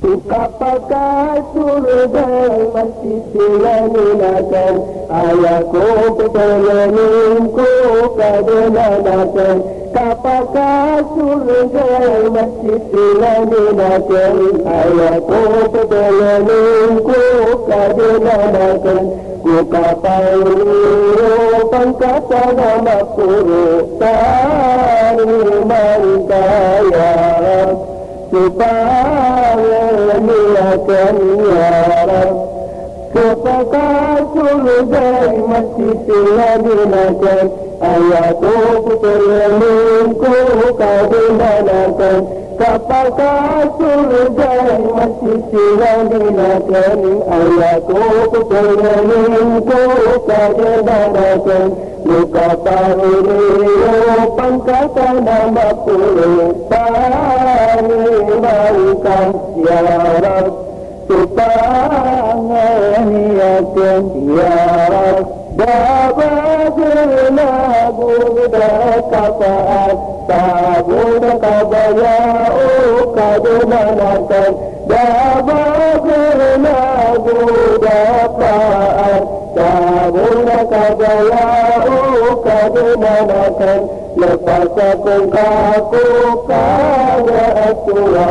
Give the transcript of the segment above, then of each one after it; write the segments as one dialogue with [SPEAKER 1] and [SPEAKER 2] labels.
[SPEAKER 1] Apakah surga masih silang-silangan, ayahku petelengku kadang-kadang. Apakah surga masih silang-silangan, ayahku petelengku kadang-kadang. Ku kapal pangkat nama puru tariman kaya supaya niakan ya Rab. Apakah surga masih silang-silangan, ayahku petelengku kadang-kadang. Apakah surga masih silang-silangan, ayahku petelengku kadang-kadang. Luka paruliyo pangkat nama puluh tariman ya Rab supaya niakan ya Rab. Dabagna buddha kapaat tabuna kabaya kadunanakan. Dabagna buddha kapaat tabuna kabaya kadunanakan. Lepas aku kaku kaya tua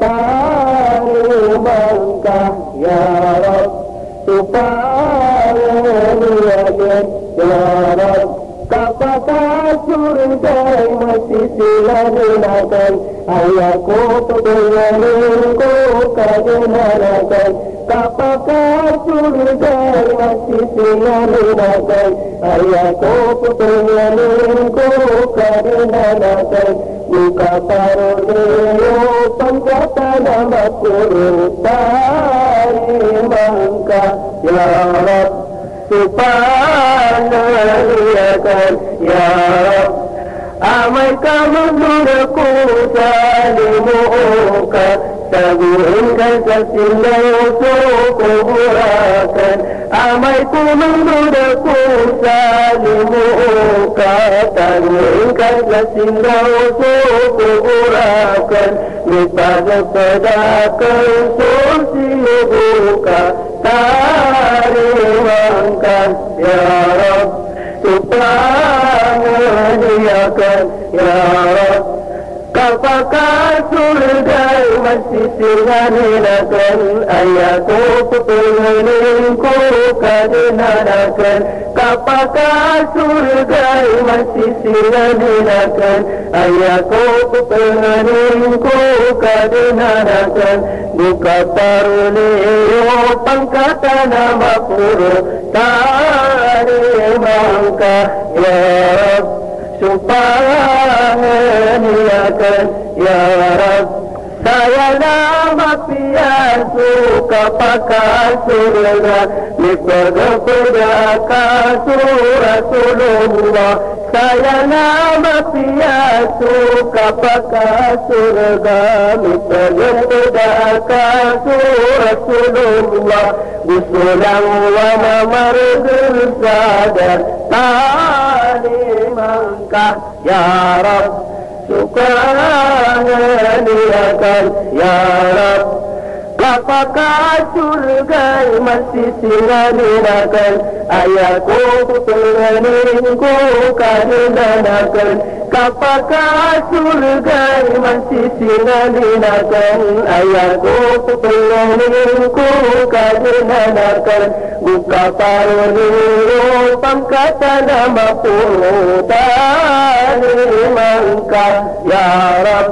[SPEAKER 1] tarimangkah ya Rab supaya niakan ya Rab. Apakah surga masih silang-silangan, ayahku petelengku kadang-kadang. Apakah surga masih silang-silangan, ayahku petelengku kadang-kadang. Buka paruliyo pangkat nama puru tarimangkah ya Rab supaya niakan ya Rab. Amai kamu dudukku salimuka, saguinkan kesindayoku kuburakan. Amai kamu dudukku salimuka, saguinkan kesindayoku kuburakan. Mipada pedakan sursi buka tarimangkah ya Rab supaya niakan ya Rab. Apakah surga masih silang-silangan, ayahku petelengku kadang-kadang. Apakah surga masih silang-silangan, ayahku petelengku kadang-kadang. Buka paruliyo pangkat nama puru tarimangkah ya Rab supaya niakan ya Rab. Saya nama piasu kapakan surga, miperga-pergakan Rasulullah. Saya nama piasu kapakan surga, miperga-pergakan Rasulullah. Gusulang wana margul sadar tarimangkah ya Rab supaya niakan ya Rab. Apakah surga masih silang-silangan, ayahku petelengku kadang-kadang. Apakah surga masih silang-silangan, ayahku petelengku kadang-kadang. Buka paruliyo pangkat nama puru tarimangkah ya Rab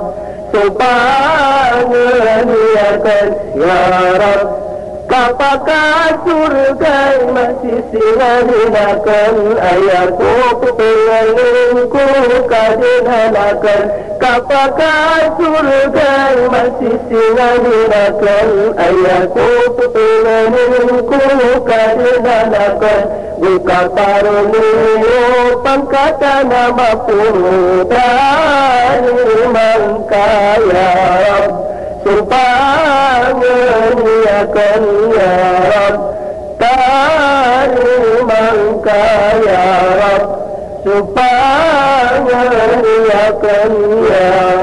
[SPEAKER 1] supaya niakan ya Rab. Apakah surga masih silang-silangan, ayahku petelengku kadang-kadang. Apakah surga masih silang-silangan, ayahku petelengku kadang-kadang. Buka paruliyo pangkat nama puru tarimangkah ya Rab supaya niakan ya Rab. Tarimangkah ya Rab supaya niakan ya